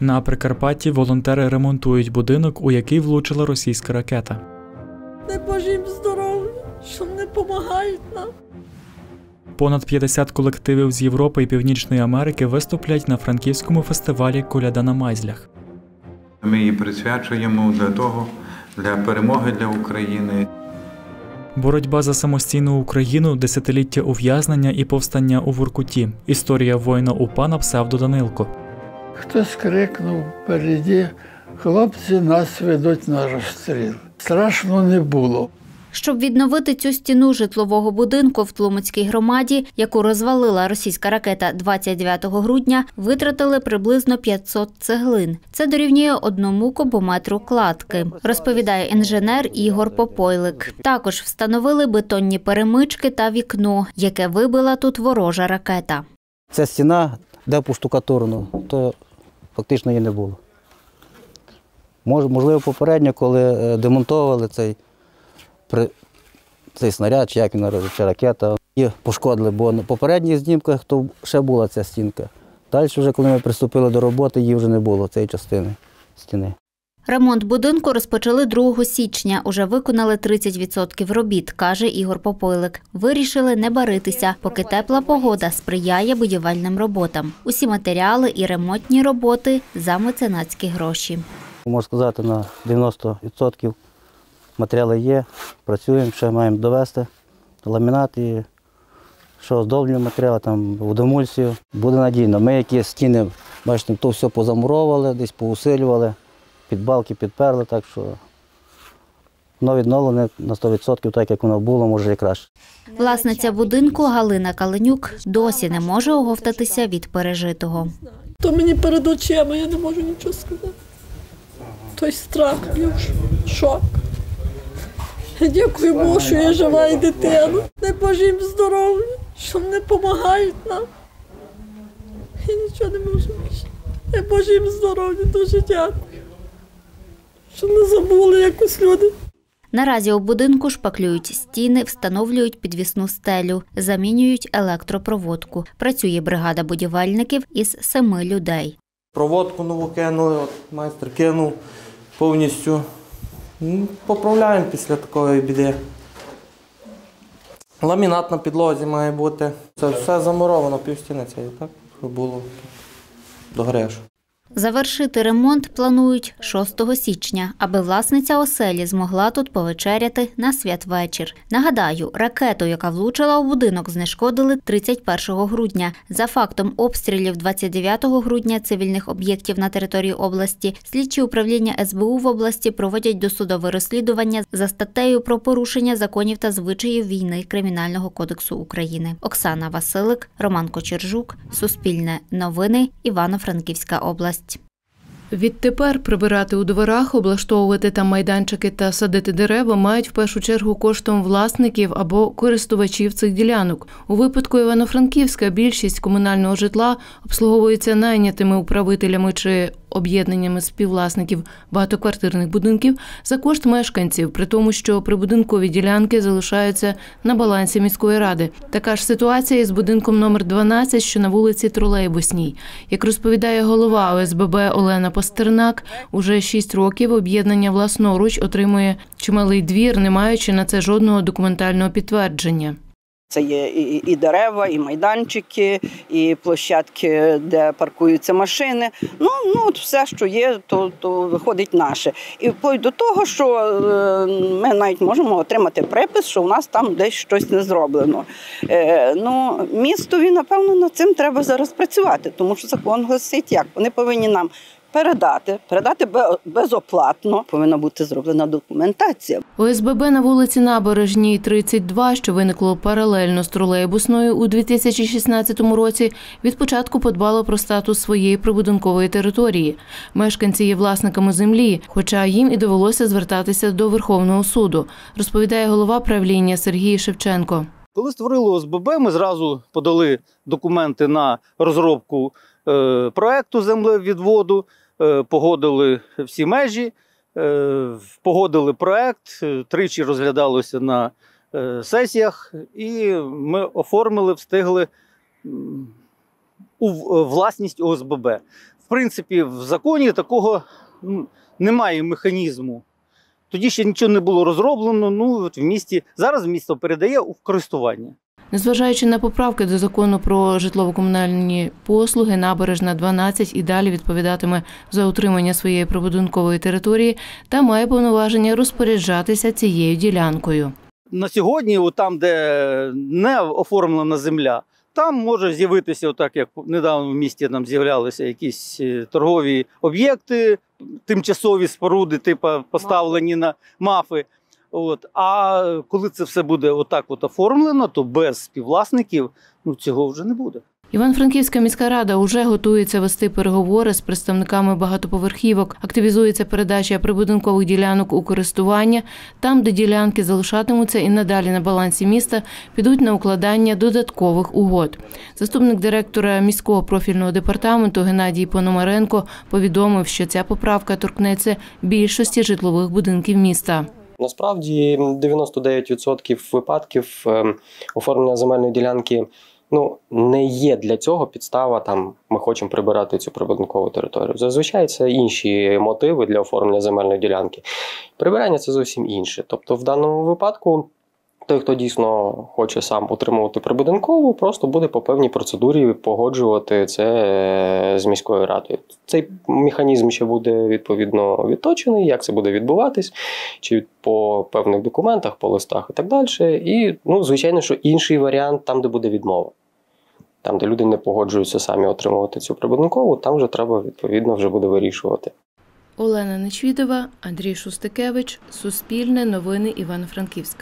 На Прикарпатті волонтери ремонтують будинок, у який влучила російська ракета. Дай Боже їм здоров'я, що вони допомагають нам. Понад 50 колективів з Європи і Північної Америки виступлять на франківському фестивалі «Коляда на Майзлях». Ми її присвячуємо для перемоги для України. Боротьба за самостійну Україну, десятиліття ув'язнення і повстання у Воркуті. Історія воїна УПА на псевдо Данилко. Хтось крикнув впереді: «Хлопці, нас ведуть на розстріл». Страшно не було. Щоб відновити цю стіну житлового будинку в Тлумацькій громаді, яку розвалила російська ракета 29 грудня, витратили приблизно 500 цеглин. Це дорівнює 1 кубометру кладки, розповідає інженер Ігор Попойлик. Також встановили бетонні перемички та вікно, яке вибила тут ворожа ракета. Ця стіна, де поштукатурено, то фактично її не було. Можливо, попередньо, коли демонтовували цей снаряд, чи як він чи ракета, її пошкодили, бо на попередніх знімках то ще була ця стінка. Далі, вже, коли ми приступили до роботи, її вже не було, цієї частини стіни. Ремонт будинку розпочали 2 січня. Уже виконали 30% робіт, каже Ігор Попойлик. Вирішили не баритися, поки тепла погода сприяє будівельним роботам. Усі матеріали і ремонтні роботи за меценатські гроші. Можна сказати, на 90% матеріали є, працюємо, ще маємо довести ламінат і що оздоблюємо матеріали, там водоемульсію. Буде надійно. Ми які стіни, бачите, то все позамуровували, десь поусилювали, під балки підперли, так що воно відновлене на 100%, так як воно було, може і краще. Власниця будинку Галина Каленюк досі не може оговтатися від пережитого. То мені перед очима, я не можу нічого сказати. Той страх, шок. Дякую Богу, що я жива і дитина. Дай Боже їм здоров'я, що вони допомагають нам. Я нічого не можу більше. Дай Боже їм здоров'я, дуже дякую. Що не забули якось люди. Наразі у будинку шпаклюють стіни, встановлюють підвісну стелю, замінюють електропроводку. Працює бригада будівельників із 7 людей. Проводку нову кинули, майстер кинув повністю. Поправляємо після такої біди. Ламінат на підлозі має бути. Це все замуровано, півстіни цієї, так? Було до грешу. Завершити ремонт планують 6 січня, аби власниця оселі змогла тут повечеряти на святвечір. Нагадаю, ракету, яка влучила у будинок, знешкодили 31 грудня. За фактом обстрілів 29 грудня цивільних об'єктів на території області, слідчі управління СБУ в області проводять досудове розслідування за статтею про порушення законів та звичаїв війни Кримінального кодексу України. Оксана Василик, Роман Кочержук, Суспільне новини, Івано-Франківська область. Відтепер прибирати у дворах, облаштовувати там майданчики та садити дерева мають в першу чергу коштом власників або користувачів цих ділянок. У випадку Івано-Франківська більшість комунального житла обслуговується найнятими управителями чи об'єднаннями співвласників багатоквартирних будинків за кошт мешканців, при тому, що прибудинкові ділянки залишаються на балансі міської ради. Така ж ситуація із будинком номер 12, що на вулиці Тролейбусній. Як розповідає голова ОСББ Олена Пастернак, уже 6 років об'єднання власноруч отримує чималий двір, не маючи на це жодного документального підтвердження. Це є і дерева, і майданчики, і площадки, де паркуються машини. От все, що є, то виходить наше. І вплоть до того, що ми навіть можемо отримати припис, що у нас там десь щось не зроблено. Містові, напевно, над цим треба зараз працювати, тому що закон гласить як. Вони повинні нам передати безоплатно. Повинна бути зроблена документація. ОСББ на вулиці Набережній, 32, що виникло паралельно з тролейбусною у 2016 році, від початку подбало про статус своєї прибудинкової території. Мешканці є власниками землі, хоча їм і довелося звертатися до Верховного суду, розповідає голова правління Сергій Шевченко. Коли створили ОСББ, ми зразу подали документи на розробку проекту землевідводу, погодили всі межі, погодили проект, тричі розглядалося на сесіях, і ми оформили, встигли у власність ОСББ. В принципі, в законі такого немає механізму. Тоді ще нічого не було розроблено, зараз місто передає у користування. Незважаючи на поправки до закону про житлово-комунальні послуги, Набережна 12 і далі відповідатиме за утримання своєї прибудинкової території та має повноваження розпоряджатися цією ділянкою. На сьогодні, там, де не оформлена земля, там може з'явитися, отак як недавно в місті нам з'являлися якісь торгові об'єкти, тимчасові споруди, типу поставлені на МАФи. А коли це все буде отак оформлено, то без співвласників цього вже не буде. Івано-Франківська міська рада уже готується вести переговори з представниками багатоповерхівок. Активізується передача прибудинкових ділянок у користування. Там, де ділянки залишатимуться і надалі на балансі міста, підуть на укладання додаткових угод. Заступник директора міського профільного департаменту Геннадій Пономаренко повідомив, що ця поправка торкнеться більшості житлових будинків міста. Насправді 99% випадків оформлення земельної ділянки не є для цього підстава, ми хочемо прибирати цю прибудинкову територію. Зазвичай це інші мотиви для оформлення земельної ділянки. Прибирання – це зовсім інше. Тобто в даному випадку той, хто дійсно хоче сам утримувати прибудинкову, просто буде по певній процедурі погоджувати це з міською радою. Цей механізм ще буде відповідно відточений, як це буде відбуватись, чи по певних документах, по листах і так далі. І, звичайно, що інший варіант там, де буде відмова. Там, де люди не погоджуються самі отримувати цю прибудинкову, там вже треба, відповідно, вже буде вирішувати. Олена Нечвідова, Андрій Шустикевич, Суспільне, Новини Івано-Франківськ.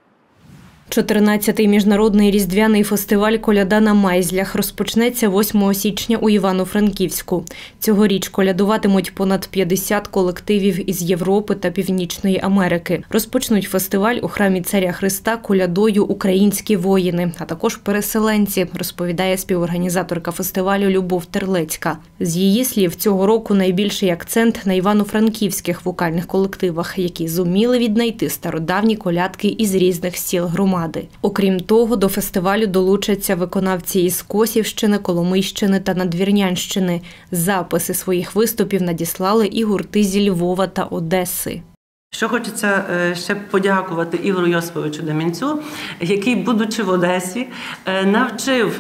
14-й міжнародний різдвяний фестиваль «Коляда на Майзлях» розпочнеться 8 січня у Івано-Франківську. Цьогоріч колядуватимуть понад 50 колективів із Європи та Північної Америки. Розпочнуть фестиваль у храмі Царя Христа колядою «Українські воїни», а також переселенці, розповідає співорганізаторка фестивалю Любов Терлецька. З її слів, цього року найбільший акцент на івано-франківських вокальних колективах, які зуміли віднайти стародавні колядки із різних сіл громади. Окрім того, до фестивалю долучаться виконавці із Косівщини, Коломийщини та Надвірнянщини. Записи своїх виступів надіслали і гурти зі Львова та Одеси. Що хочеться ще подякувати Ігору Йосиповичу Демінцю, який, будучи в Одесі, навчив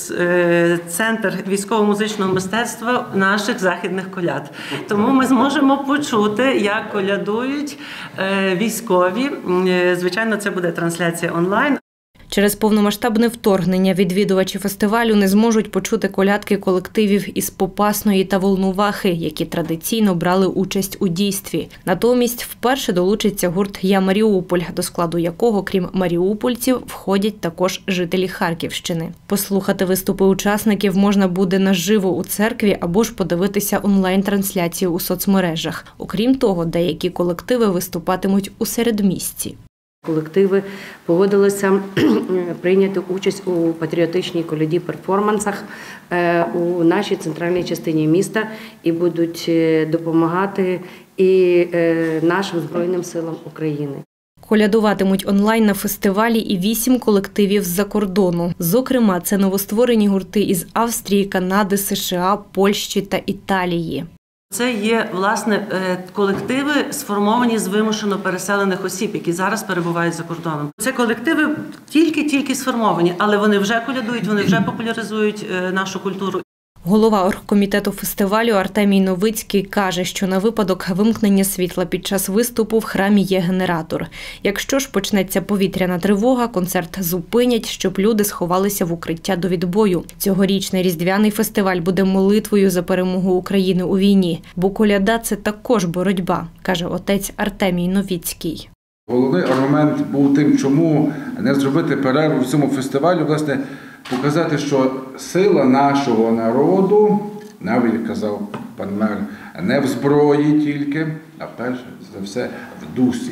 Центр військово-музичного мистецтва наших західних коляд. Тому ми зможемо почути, як колядують військові. Звичайно, це буде трансляція онлайн. Через повномасштабне вторгнення відвідувачі фестивалю не зможуть почути колядки колективів із Попасної та Волновахи, які традиційно брали участь у дійстві. Натомість вперше долучиться гурт «Я Маріуполь», до складу якого, крім маріупольців, входять також жителі Харківщини. Послухати виступи учасників можна буде наживо у церкві або ж подивитися онлайн-трансляцію у соцмережах. Окрім того, деякі колективи виступатимуть у середмісті. Колективи погодилися прийняти участь у патріотичній коляді-перформансах у нашій центральній частині міста і будуть допомагати і нашим Збройним силам України. Колядуватимуть онлайн на фестивалі і 8 колективів з-за кордону. Зокрема, це новостворені гурти із Австрії, Канади, США, Польщі та Італії. Це є, власне, колективи, сформовані з вимушено переселених осіб, які зараз перебувають за кордоном. Це колективи тільки сформовані, але вони вже колядують, вони вже популяризують нашу культуру. Голова оргкомітету фестивалю Артемій Новицький каже, що на випадок вимкнення світла під час виступу в храмі є генератор. Якщо ж почнеться повітряна тривога, концерт зупинять, щоб люди сховалися в укриття до відбою. Цьогорічний різдвяний фестиваль буде молитвою за перемогу України у війні. Бо коляда – це також боротьба, каже отець Артемій Новицький. Головний аргумент був тим, чому не зробити перерву в цьому фестивалі, власне, показати, що сила нашого народу, навіть казав пан мер, не в зброї тільки, а перше за все в дусі,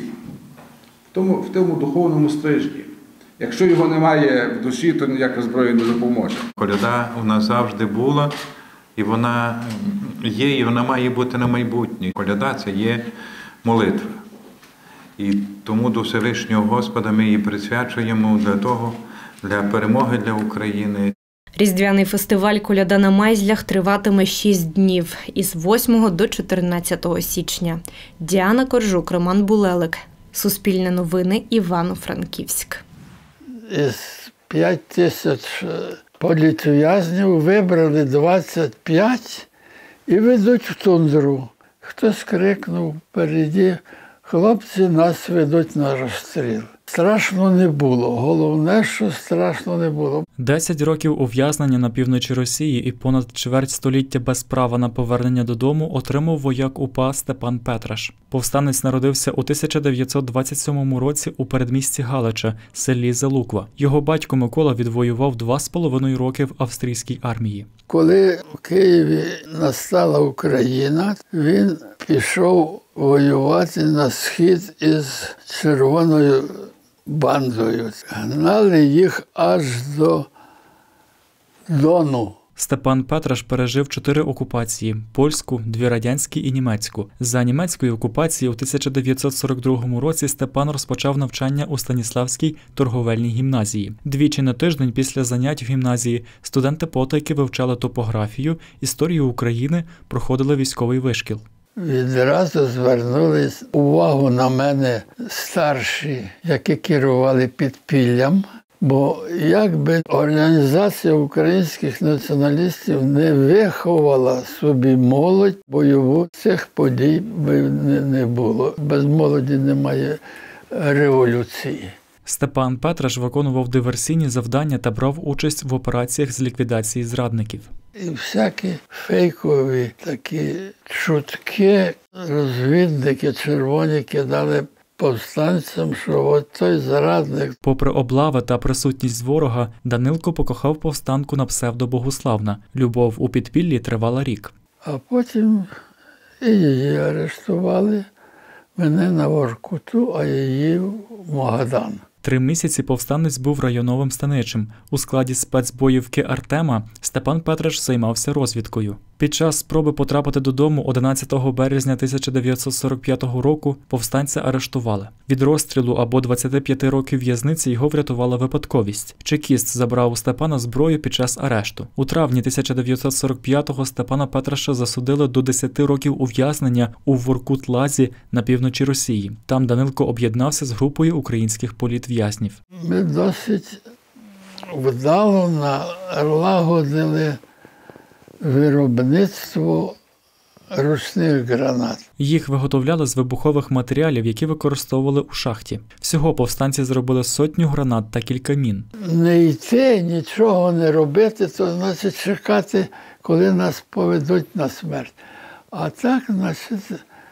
в тому духовному стрижні. Якщо його немає в душі, то ніяка зброя не допоможе. Коляда у нас завжди була, і вона є, і вона має бути на майбутнє. Коляда – це є молитва. І тому до Всевишнього Господа ми її присвячуємо для перемоги для України. Різдвяний фестиваль «Коляда на Майзлях» триватиме 6 днів – із 8 до 14 січня. Діана Коржук, Роман Булелик. Суспільне новини, Івано-Франківськ. Із 5 тисяч політв'язнів вибрали 25 і ведуть в тундру. Хтось крикнув впереді: «Хлопці, нас ведуть на розстріл». Страшно не було. Головне, що страшно не було. 10 років ув'язнення на півночі Росії і понад чверть століття без права на повернення додому отримав вояк УПА Степан Петраш. Повстанець народився у 1927 році у передмісті Галича, селі Залуква. Його батько Микола відвоював 2,5 роки в австрійській армії. Коли в Києві настала Україна, він пішов воювати на схід із червоною бандою. Гнали їх аж до Дону. Степан Петраш пережив 4 окупації – польську, 2 радянські і німецьку. За німецької окупації у 1942 році Степан розпочав навчання у Станіславській торговельній гімназії. Двічі на тиждень після занять в гімназії студенти потайки вивчали топографію, історію України, проходили військовий вишкіл. Відразу звернули увагу на мене старші, які керували підпіллям. Бо якби організація українських націоналістів не виховала собі молодь бойову, цих подій би не було. Без молоді немає революції. Степан Петраш виконував диверсійні завдання та брав участь в операціях з ліквідації зрадників. І всякі фейкові такі чутки, розвідники червоні кидали повстанцям, що от той зрадник. Попри облави та присутність ворога, Данилко покохав повстанку на псевдо Богуславна. Любов у підпіллі тривала рік. А потім і її арештували, мене на Воркуту, а її в Магадан. 3 місяці повстанець був районовим станичим. У складі спецбоївки «Артема» Степан Петраш займався розвідкою. Під час спроби потрапити додому 11 березня 1945 року повстанця арештували. Від розстрілу або 25 років в'язниці його врятувала випадковість. Чекіст забрав у Степана зброю під час арешту. У травні 1945-го Степана Петраша засудили до 10 років ув'язнення у Воркут-Лазі на півночі Росії. Там Данилко об'єднався з групою українських політв'язнів. Ми досить вдало налагодили виробництво ручних гранат. Їх виготовляли з вибухових матеріалів, які використовували у шахті. Всього повстанці зробили 100 гранат та кілька мін. Не йти, нічого не робити, то значить чекати, коли нас поведуть на смерть. А так, значить,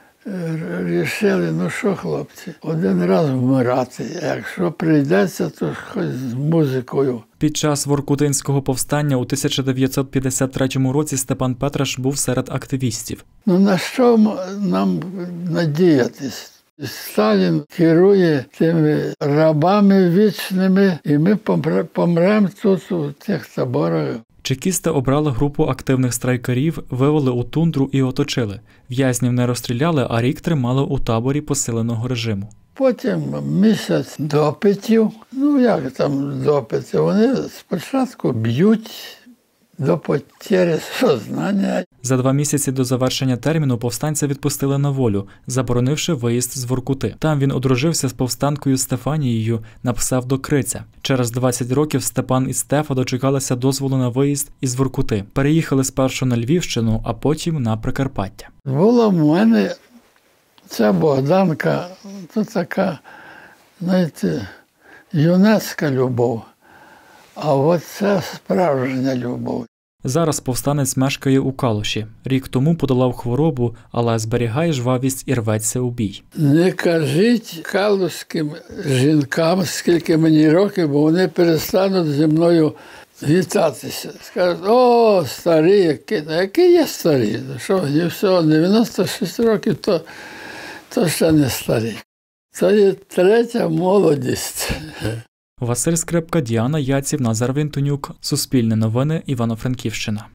рішили, ну що, хлопці, один раз вмирати, а якщо прийдеться, то хоч з музикою. Під час Воркутинського повстання у 1953 році Степан Петраш був серед активістів. Ну на що нам надіятись? Сталін керує тими рабами вічними, і ми помремо тут, у тих таборах. Чекісти обрали групу активних страйкарів, вивели у тундру і оточили. В'язнів не розстріляли, а рік тримали у таборі посиленого режиму. Потім місяць допитів. Ну як там допити? Вони спочатку б'ють до потери сознання. За 2 місяці до завершення терміну повстанця відпустили на волю, заборонивши виїзд з Воркути. Там він одружився з повстанкою Стефанією на псевдо Криця. Через 20 років Степан і Стефа дочекалися дозволу на виїзд із Воркути. Переїхали спершу на Львівщину, а потім на Прикарпаття. Була в мене ця Богданка, то така, знаєте, юнацька любов. А от це справжня любов. Зараз повстанець мешкає у Калуші. Рік тому подолав хворобу, але зберігає жвавість і рветься у бій. Не кажіть калуським жінкам, скільки мені років, бо вони перестануть зі мною вітатися. Скажуть: о, старі, які є старі? Що, є всього 96 років, то ще не старі. Це є третя молодість. Василь Скрипка, Діана Яців, Назар Вінтонюк. Суспільне новини, Івано-Франківщина.